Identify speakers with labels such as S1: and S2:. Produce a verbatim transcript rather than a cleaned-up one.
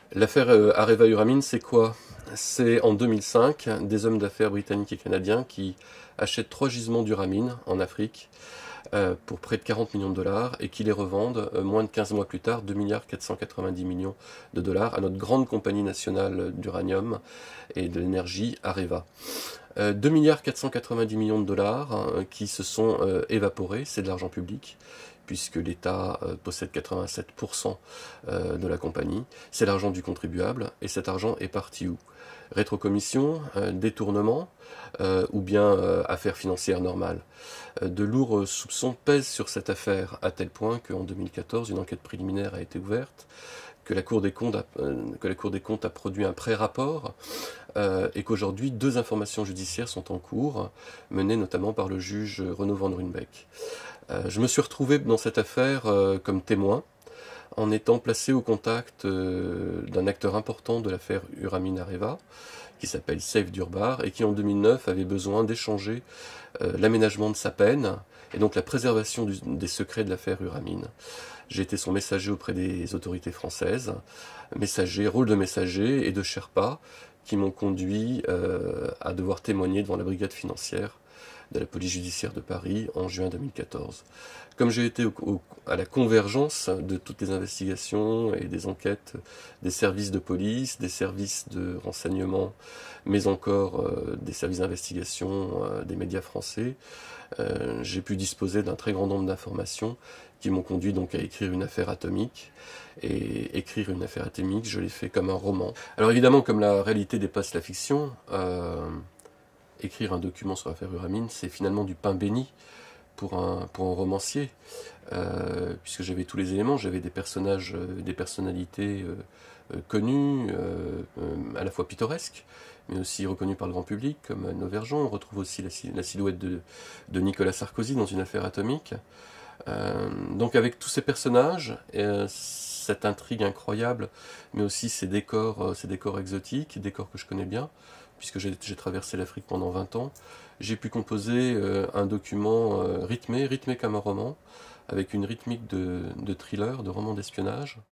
S1: L'affaire euh, Areva Uramine, c'est quoi? C'est en deux mille cinq des hommes d'affaires britanniques et canadiens qui achètent trois gisements d'uramine en Afrique euh, pour près de quarante millions de dollars et qui les revendent euh, moins de quinze mois plus tard, deux milliards quatre cent quatre-vingt-dix millions de dollars à notre grande compagnie nationale d'uranium et de l'énergie, Areva. Euh, deux milliards quatre cent quatre-vingt-dix millions de dollars hein, qui se sont euh, évaporés, c'est de l'argent public, puisque l'État euh, possède quatre-vingt-sept pour cent euh, de la compagnie. C'est l'argent du contribuable, et cet argent est parti où? Rétrocommission, euh, détournement, euh, ou bien euh, affaires financières normales. Euh, de lourds soupçons pèsent sur cette affaire, à tel point qu'en deux mille quatorze, une enquête préliminaire a été ouverte, que la Cour des comptes a, euh, que la Cour des comptes a produit un pré-rapport, euh, et qu'aujourd'hui, deux informations judiciaires sont en cours, menées notamment par le juge Renaud Van Ruynbeck. Euh, je me suis retrouvé dans cette affaire euh, comme témoin, en étant placé au contact euh, d'un acteur important de l'affaire Uramine Areva, qui s'appelle Saif Durbar, et qui en deux mille neuf avait besoin d'échanger euh, l'aménagement de sa peine, et donc la préservation du, des secrets de l'affaire Uramine. J'ai été son messager auprès des autorités françaises, messager, rôle de messager et de Sherpa, qui m'ont conduit euh, à devoir témoigner devant la brigade financière de la police judiciaire de Paris en juin deux mille quatorze. Comme j'ai été au, au, à la convergence de toutes les investigations et des enquêtes des services de police, des services de renseignement, mais encore euh, des services d'investigation euh, des médias français, euh, j'ai pu disposer d'un très grand nombre d'informations qui m'ont conduit donc à écrire une affaire atomique. Et écrire une affaire atomique, je l'ai fait comme un roman. Alors évidemment, comme la réalité dépasse la fiction, euh, écrire un document sur l'affaire Uramine, c'est finalement du pain béni pour un, pour un romancier, euh, puisque j'avais tous les éléments, j'avais des personnages, euh, des personnalités euh, euh, connues, euh, euh, à la fois pittoresques, mais aussi reconnues par le grand public, comme Anne Auvergeon. On retrouve aussi la, la silhouette de, de Nicolas Sarkozy dans une affaire atomique. Euh, donc avec tous ces personnages, euh, cette intrigue incroyable, mais aussi ces décors, euh, ces décors exotiques, décors que je connais bien, puisque j'ai traversé l'Afrique pendant vingt ans, j'ai pu composer euh, un document euh, rythmé, rythmé comme un roman, avec une rythmique de, de thriller, de roman d'espionnage.